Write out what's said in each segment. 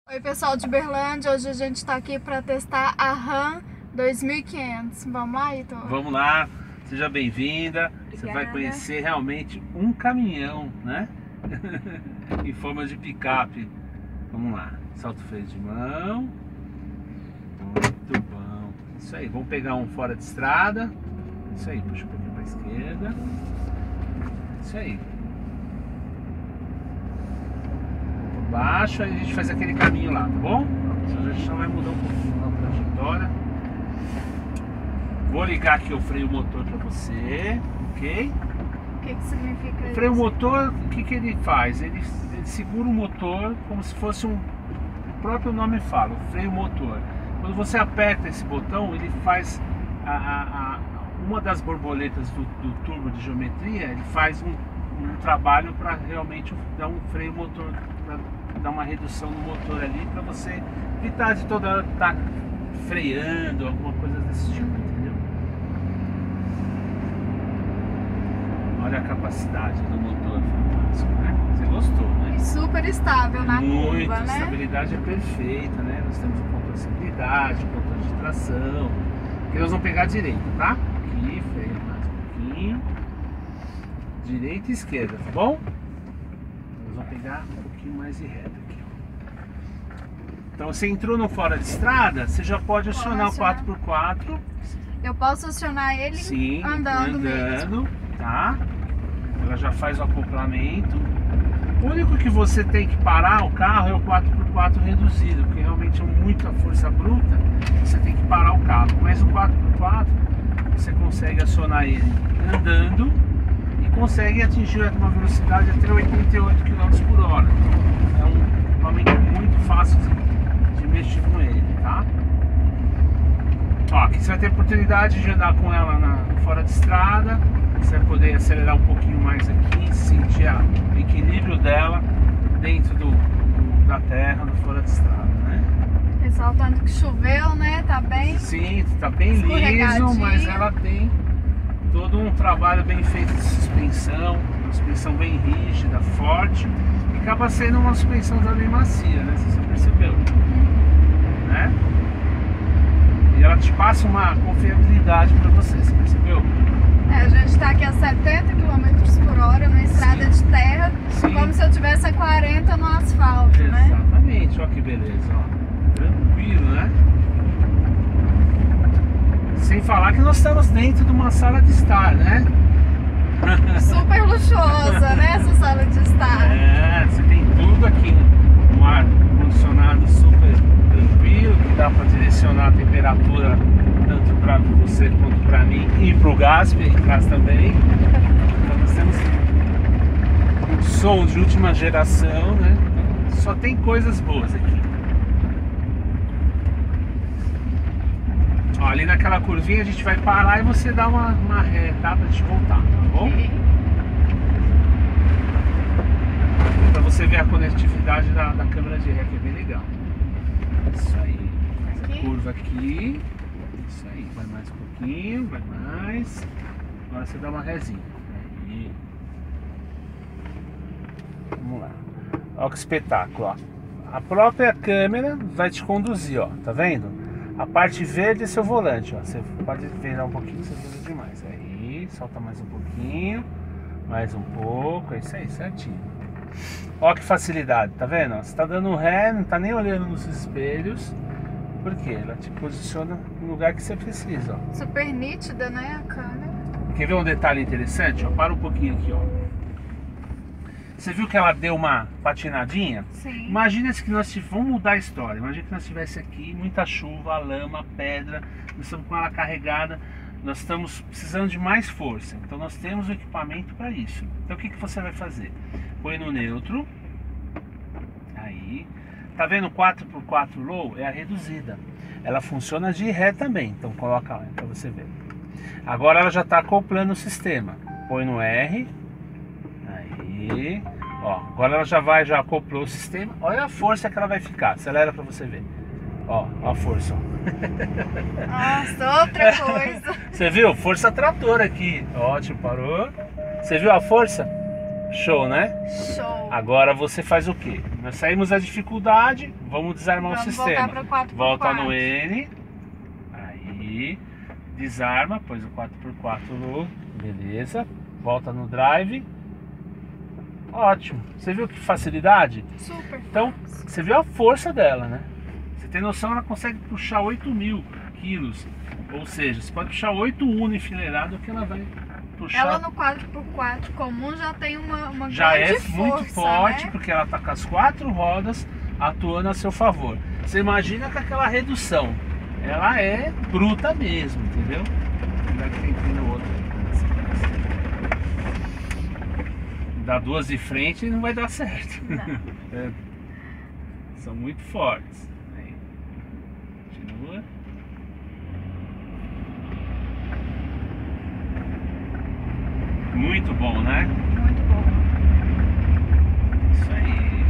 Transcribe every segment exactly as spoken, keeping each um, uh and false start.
Oi pessoal de Uberlândia, hoje a gente está aqui para testar a RAM dois mil e quinhentos. Vamos lá, Heitor? Vamos lá, seja bem-vinda. Você vai conhecer realmente um caminhão, né? Em forma de picape. Vamos lá, solta o freio de mão. Muito bom. Isso aí, vamos pegar um fora de estrada. Isso aí, puxa um pouquinho para a esquerda. Isso aí. Baixo, aí a gente faz aquele caminho lá, tá bom? A gente só vai mudar um pouquinho a trajetória. Vou ligar aqui o freio motor para você, ok? O que que significa isso? O freio motor, o que que ele faz? Ele, ele segura o motor como se fosse um... O próprio nome fala, o freio motor. Quando você aperta esse botão, ele faz a, a, a, uma das borboletas do, do turbo de geometria, ele faz um, um trabalho para realmente dar um freio motor, pra dar uma redução no motor ali, para você evitar de toda hora estar freando, alguma coisa desse tipo, entendeu? Olha a capacidade do motor, fantástico, né? Você gostou, né? E super estável na Muito, curva, a né? estabilidade é perfeita, né? Nós temos o controle de estabilidade, o controle de tração, que nós vamos pegar direito, tá? Aqui, freia mais um pouquinho, direita e esquerda, tá bom? Nós vamos pegar um pouquinho mais de reta aqui, ó. Então você entrou no fora de estrada, você já pode acionar o quatro por quatro. Eu posso acionar ele Sim, andando, andando mesmo. Tá? Ela já faz o acoplamento. O único que você tem que parar o carro é o quatro por quatro reduzido, porque realmente é muita força bruta, você tem que parar o carro. Mas o quatro por quatro você consegue acionar ele andando e consegue atingir uma velocidade até oitenta e oito quilômetros por hora. É um equipamento muito fácil de, de mexer com ele, tá? Ó, aqui você vai ter a oportunidade de andar com ela na, fora de estrada. Você vai poder acelerar um pouquinho mais aqui, sentir a, o equilíbrio dela dentro do, do, da terra, do fora de estrada, né? Ressaltando que choveu, né? Tá bem. Sim, tá bem liso, mas ela tem todo um trabalho bem feito de suspensão, uma suspensão bem rígida, forte, e acaba sendo uma suspensão também macia, né? Você percebeu, né? E ela te passa uma confiabilidade para você, você percebeu? É, a gente está aqui a setenta quilômetros por hora na estrada Sim. de terra, Sim. como se eu tivesse a quarenta no asfalto, Exatamente. né? Exatamente, olha que beleza, ó. Tranquilo, né? Sem falar que nós estamos dentro de uma sala de estar, né? Super luxuosa, né? Essa sala de estar. É, você tem tudo aqui, um ar condicionado super tranquilo, que dá para direcionar a temperatura tanto para você quanto para mim e para o Gasp, em casa também. Então nós temos um som de última geração, né? Só tem coisas boas aqui. Ó, ali naquela curvinha a gente vai parar e você dá uma, uma ré, tá? Pra gente voltar, tá bom? Okay. Pra você ver a conectividade da, da câmera de ré, que é bem legal. Isso aí. Faz a curva aqui. Isso aí. Vai mais um pouquinho, vai mais. Agora você dá uma rézinha. Aí. Vamos lá. Olha que espetáculo, ó. A própria câmera vai te conduzir, ó. Tá vendo? A parte verde é seu volante, ó. Você pode virar um pouquinho, você vira demais. Aí, solta mais um pouquinho. Mais um pouco. É isso aí, certinho. Ó que facilidade, tá vendo? Você tá dando um ré, não tá nem olhando nos espelhos. Por quê? Ela te posiciona no lugar que você precisa, ó. Super nítida, né, a câmera? Quer ver um detalhe interessante? Ó, para um pouquinho aqui, ó. Você viu que ela deu uma patinadinha? Sim. Imagina se que nós vamos mudar a história. Imagina que nós tivesse aqui muita chuva, lama, pedra. Nós estamos com ela carregada. Nós estamos precisando de mais força. Então nós temos o equipamento para isso. Então o que, que você vai fazer? Põe no neutro. Aí. Tá vendo quatro por quatro low? É a reduzida. Ela funciona de ré também. Então coloca lá para você ver. Agora ela já está acoplando o sistema. Põe no R. Aí. Ó, agora ela já vai, já acoplou o sistema. Olha a força que ela vai ficar. Acelera para você ver. Ó, ó a força. Ó. Nossa, outra coisa. Você viu? Força trator aqui. Ótimo, parou. Você viu a força? Show, né? Show. Agora você faz o quê? Nós saímos da dificuldade, vamos desarmar Vamos o sistema. voltar pro quatro por Volta quatro. no N. Aí. Desarma, pôs o quatro por quatro no. Beleza. Volta no drive. Ótimo. Você viu que facilidade? Super. Então, você viu a força dela, né? Você tem noção, ela consegue puxar oito mil quilos. Ou seja, você pode puxar oito Uno enfileirado que ela vai puxar. Ela no quatro por quatro comum já tem uma, uma Já grande é força, muito forte, né? porque ela tá com as quatro rodas atuando a seu favor. Você imagina com aquela redução. Ela é bruta mesmo, entendeu? Vai que tem no outro. Dá duas de frente e não vai dar certo. É, são muito fortes. Aí. Continua. Muito bom, né? Muito bom. Isso aí.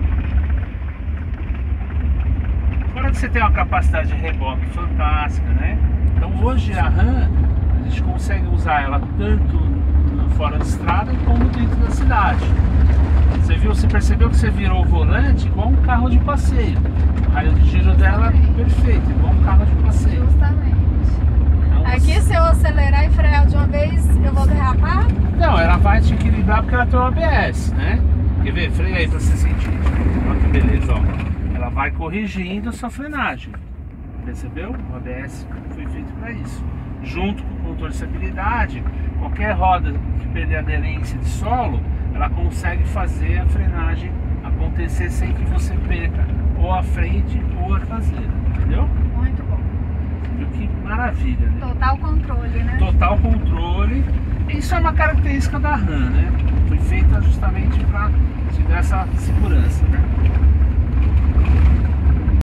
Fora que você tem uma capacidade de reboque fantástica, né? Então hoje a RAM, a gente consegue usar ela tanto fora de estrada como dentro da cidade. Você viu, você percebeu que você virou o volante igual um carro de passeio. O raio de giro dela é perfeito, igual um carro de passeio. Justamente. Então, Aqui você... se eu acelerar e frear de uma vez, eu vou derrapar? Não, ela vai te equilibrar porque ela tem o A B S, né? Quer ver? Freia aí pra você sentir. Olha que beleza, ó. Ela vai corrigindo a sua frenagem. Percebeu? O A B S foi feito para isso. Junto com o controle de estabilidade, qualquer roda que perder aderência de solo, ela consegue fazer a frenagem acontecer sem que você perca ou a frente ou a traseira, entendeu? Muito bom. Viu que maravilha, né? Total controle, né? Total controle. Isso é uma característica da RAM, né? Foi feita justamente para te dar essa segurança, né?